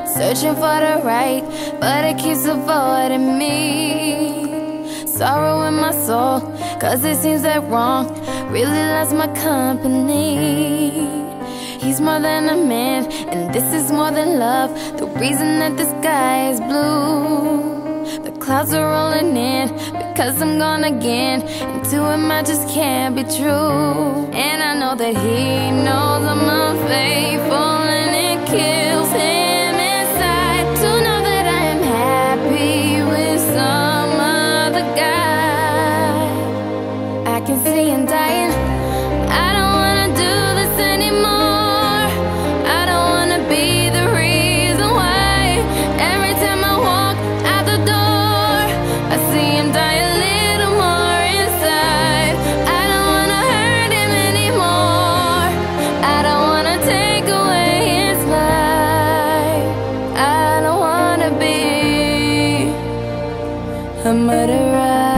searching for the right, but it keeps avoiding me. Sorrow in my soul, cause it seems that wrong really loves my company. He's more than a man, and this is more than love. The reason that the sky is blue, the clouds are rolling in because I'm gone again, and to him I just can't be true. And I know that he knows I'm unfaithful, and it kills him inside to know that I am happy with some other guy. I can see him dying. I don't wanna do this anymore. I don't wanna be the reason why every time I walk out the door I see him die a little more inside. I don't wanna hurt him anymore. I don't wanna take away his life. I don't wanna be a murderer.